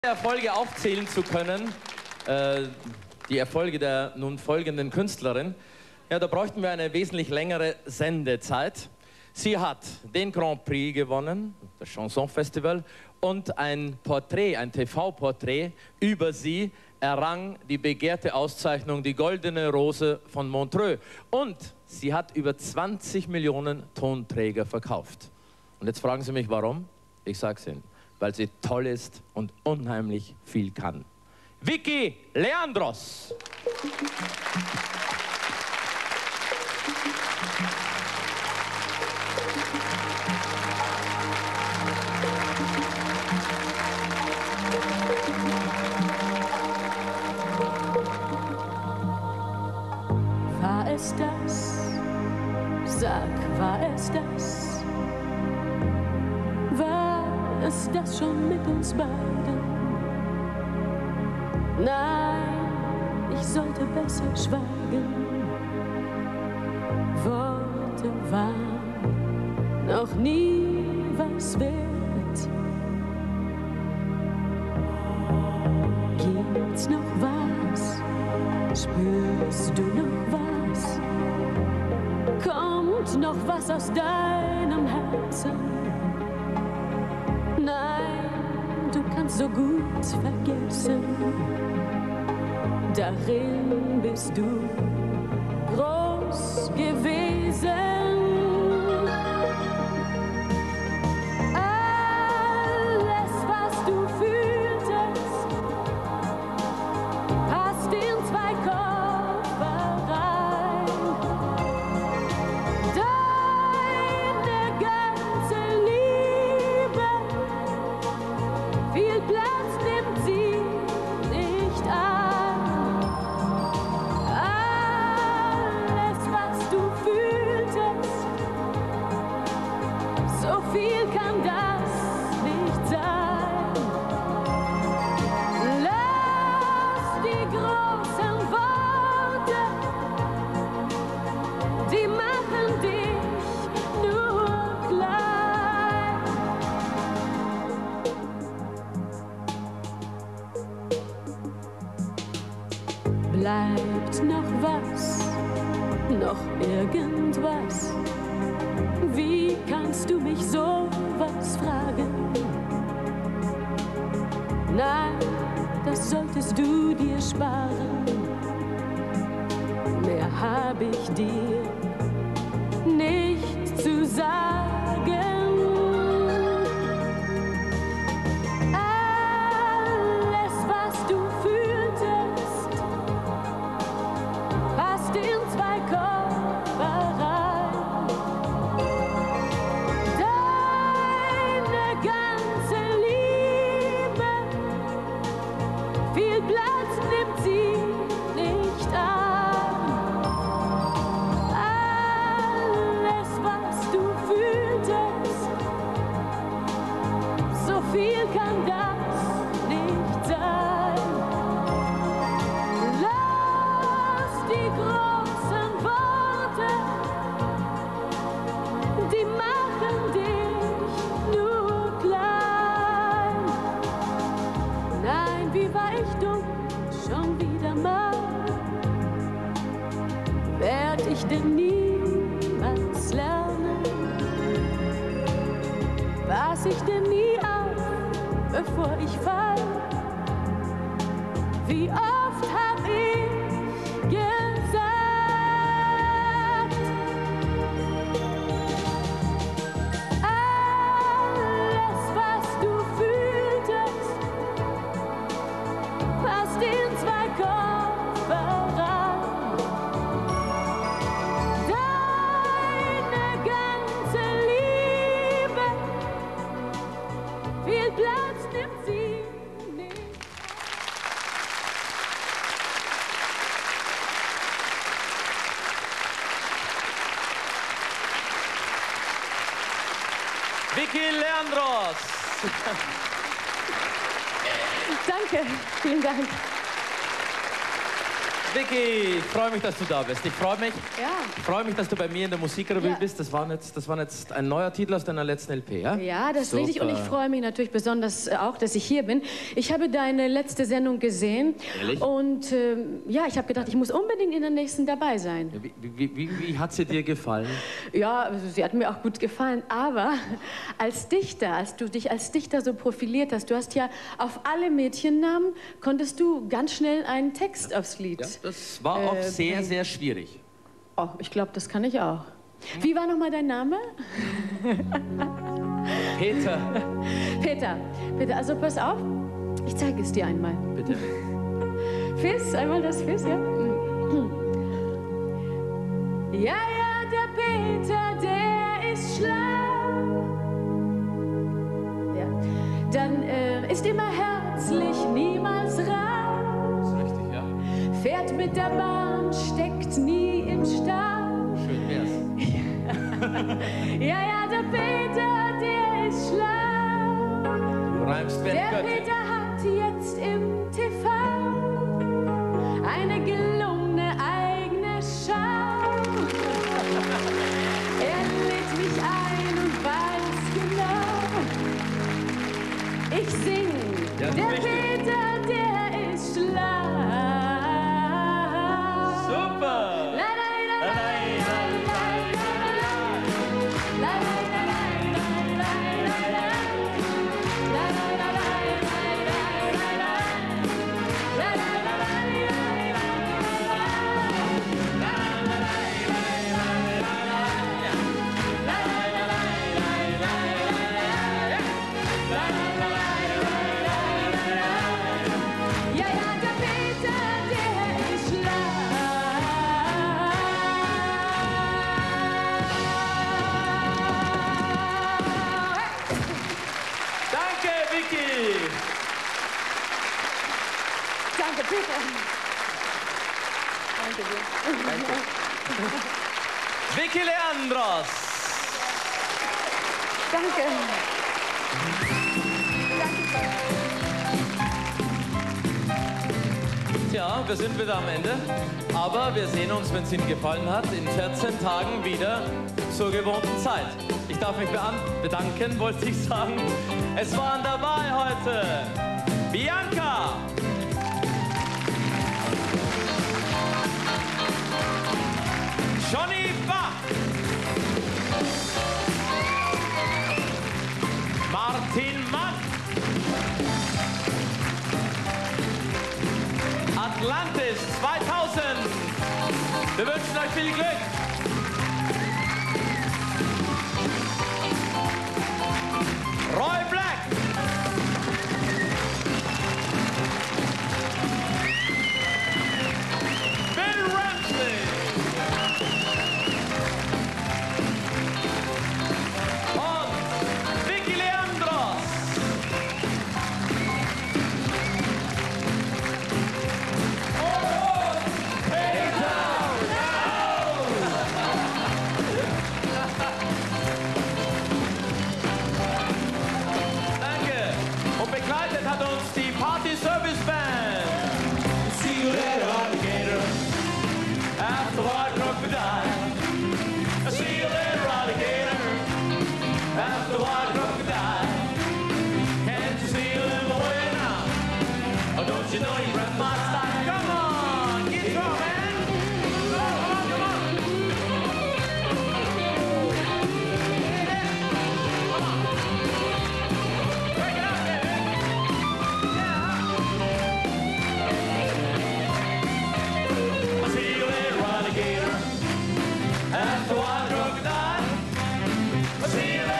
Erfolge aufzählen zu können, die Erfolge der nun folgenden Künstlerin, ja, da bräuchten wir eine wesentlich längere Sendezeit. Sie hat den Grand Prix gewonnen, das Chanson Festival, und ein Porträt, ein TV-Porträt über sie errang die begehrte Auszeichnung, die Goldene Rose von Montreux. Und sie hat über 20 Millionen Tonträger verkauft. Und jetzt fragen Sie mich, warum? Ich sag's Ihnen. Weil sie toll ist und unheimlich viel kann. Vicky Leandros. War es das? Sag, war es das? Ist das schon mit uns beiden? Nein, ich sollte besser schweigen. Worte waren noch nie was wert. Gibt's noch was? Spürst du noch was? Kommt noch was aus deinem Herzen? Nein, du kannst so gut vergessen, darin bist du groß gewesen. Alles, was du fühltest, passt in zwei Koffer rein. Deine ganze Liebe, viel Platz nimmt sie nicht ein. Alles, was du fühltest, so viel kann das nicht sein. Lass die großen Worte, die machen dich nur klein. Bleibt noch was, noch irgendwas? Wie kannst du mich sowas fragen? Nein, das solltest du dir sparen. Mehr hab ich dir nicht zu sagen. Alles, was du fühltest, passt in zwei Koffer rein. Deine ganze Liebe, viel Platz nimmt sie nicht ein. Alles, was du fühltest, so viel kann das nicht sein. Lass die großen Worte, die machen dich nur klein. Nein, wie war ich dumm, schon wieder mal. Werd ich denn niemals lernen? Pass ich denn nie auf, bevor ich fall? Wie oft hab ich gesagt, alles, was du fühltest, passt in zwei Koffer rein. Deine ganze Liebe, viel Platz nimmt sie nicht. Vicky Leandros. Danke, vielen Dank. Vicky, ich freue mich, dass du da bist. Ich freue mich, dass du bei mir in der Musikrevue bist. Das war jetzt ein neuer Titel aus deiner letzten LP, ja? Ja, das ist richtig. Und ich freue mich natürlich besonders auch, dass ich hier bin. Ich habe deine letzte Sendung gesehen. Ehrlich? Und ja, ich habe gedacht, ich muss unbedingt in der nächsten dabei sein. Wie hat sie dir gefallen? Ja, also sie hat mir auch gut gefallen. Aber als Dichter, als du dich als Dichter so profiliert hast, du hast ja auf alle Mädchennamen, konntest du ganz schnell einen Text aufs Lied. Ja, das war auch sehr, sehr schwierig. Oh, ich glaube, das kann ich auch. Wie war nochmal dein Name? Peter. Peter. Peter, also pass auf, ich zeige es dir einmal. Bitte. Fiss, einmal das Fiss, ja? Ja, ja, der Peter, der ist schlau. Ja. Dann ist immer herzlich, niemals rau. Das ist richtig, ja. Fährt mit der Bahn, steckt nie im Stau. Schön wär's. Ja, ja, der Peter, der ist schlau. Du reimst wie eine Der Göttin. Peter hat jetzt im TV eine gelungene eigene Schau. Er lädt mich ein und weiß genau, ich sing, Ja, der richtig. Peter, der ist schlau. Super! La, la, la, la, la, la, la, la, la, ja, ja, der Peter, der ist schlau. Danke, Vicky! Danke, Peter. Danke dir. Vicky Leandros! Danke. Tja, wir sind wieder am Ende. Aber wir sehen uns, wenn es Ihnen gefallen hat, in 14 Tagen wieder zur gewohnten Zeit. Ich darf mich bedanken, wollte ich sagen. Es waren dabei heute Bianca, Johnny Bach, Martin Mann, Atlantis 2000. Wir wünschen euch viel Glück. Roy Black. Bill Ramsey. Und Vicky Leandros. Danke. Und begleitet hat uns die Party Service Band. See you later, alligator. After white crocodile. See you later, alligator. After white crocodile. Can't you see a little way now? Oh, don't you know you rap my style? Come on, get your man. Come on, come on. Come on. Break it up, baby. Yeah. I see you later, alligator. After white crocodile. I see you later.